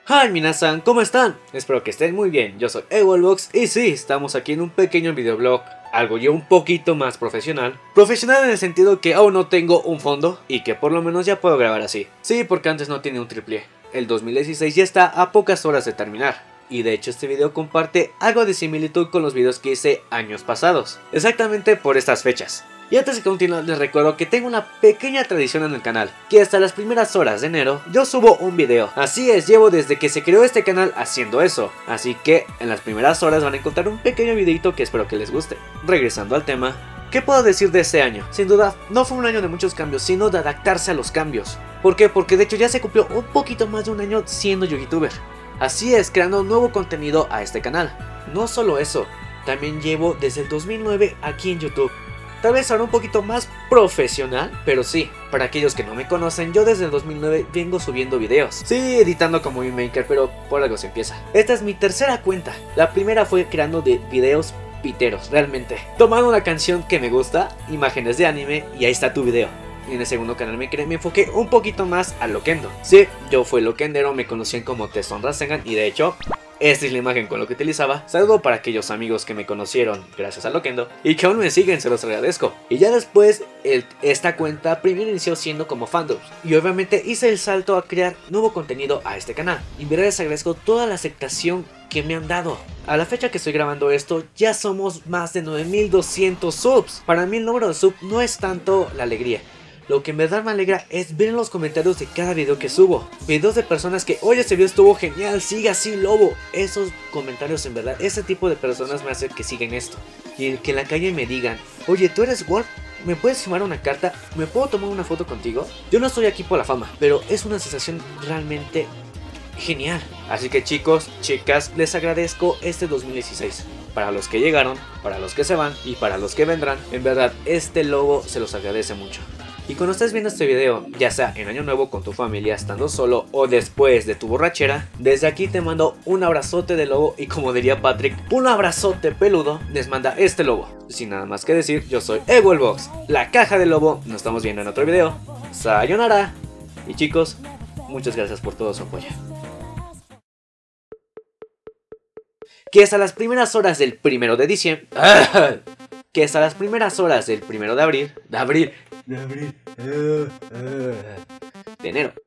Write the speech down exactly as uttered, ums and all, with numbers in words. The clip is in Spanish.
Hi minasan, ¿cómo están? Espero que estén muy bien, yo soy Ewolbox y sí, estamos aquí en un pequeño videoblog, algo ya un poquito más profesional. Profesional en el sentido que aún no tengo un fondo y que por lo menos ya puedo grabar así. Sí, porque antes no tenía un tripié. El dos mil dieciséis ya está a pocas horas de terminar. Y de hecho este video comparte algo de similitud con los videos que hice años pasados. Exactamente por estas fechas. Y antes de continuar les recuerdo que tengo una pequeña tradición en el canal, que hasta las primeras horas de enero yo subo un video. Así es, llevo desde que se creó este canal haciendo eso, así que en las primeras horas van a encontrar un pequeño videito que espero que les guste. Regresando al tema, ¿qué puedo decir de este año? Sin duda, no fue un año de muchos cambios, sino de adaptarse a los cambios. ¿Por qué? Porque de hecho ya se cumplió un poquito más de un año siendo youtuber. Así es, creando nuevo contenido a este canal. No solo eso, también llevo desde el dos mil nueve aquí en YouTube. Tal vez ahora un poquito más profesional, pero sí, para aquellos que no me conocen, yo desde el dos mil nueve vengo subiendo videos. Sí, editando como Maker, pero por algo se empieza. Esta es mi tercera cuenta. La primera fue creando de videos piteros, realmente. Tomando una canción que me gusta, imágenes de anime, y ahí está tu video. Y en el segundo canal me, me enfoqué un poquito más a Loquendo. Sí, yo fui Loquendero, me conocían como Tesson Rasengan y de hecho, esta es la imagen con lo que utilizaba. Saludo para aquellos amigos que me conocieron gracias a Loquendo y que aún me siguen, se los agradezco. Y ya después, el, esta cuenta primero inició siendo como fandom. Y obviamente hice el salto a crear nuevo contenido a este canal. Y en verdad les agradezco toda la aceptación que me han dado. A la fecha que estoy grabando esto, ya somos más de nueve mil doscientos subs. Para mí el número de subs no es tanto la alegría. Lo que en verdad me alegra es ver en los comentarios de cada video que subo. Videos de personas que, oye, este video estuvo genial, sigue así, lobo. Esos comentarios en verdad, ese tipo de personas me hacen que sigan esto. Y el que en la calle me digan, oye, ¿tú eres Wolf? ¿Me puedes firmar una carta? ¿Me puedo tomar una foto contigo? Yo no estoy aquí por la fama, pero es una sensación realmente genial. Así que chicos, chicas, les agradezco este dos mil dieciséis. Para los que llegaron, para los que se van y para los que vendrán, en verdad, este lobo se los agradece mucho. Y cuando estés viendo este video, ya sea en año nuevo con tu familia, estando solo o después de tu borrachera, desde aquí te mando un abrazote de lobo y como diría Patrick, un abrazote peludo les manda este lobo. Sin nada más que decir, yo soy Ewolbox, la caja del lobo, nos estamos viendo en otro video. Sayonara. Y chicos, muchas gracias por todo su apoyo. Que hasta las primeras horas del primero de diciembre... Que hasta las primeras horas del primero de abril... De abril... De abril... De enero.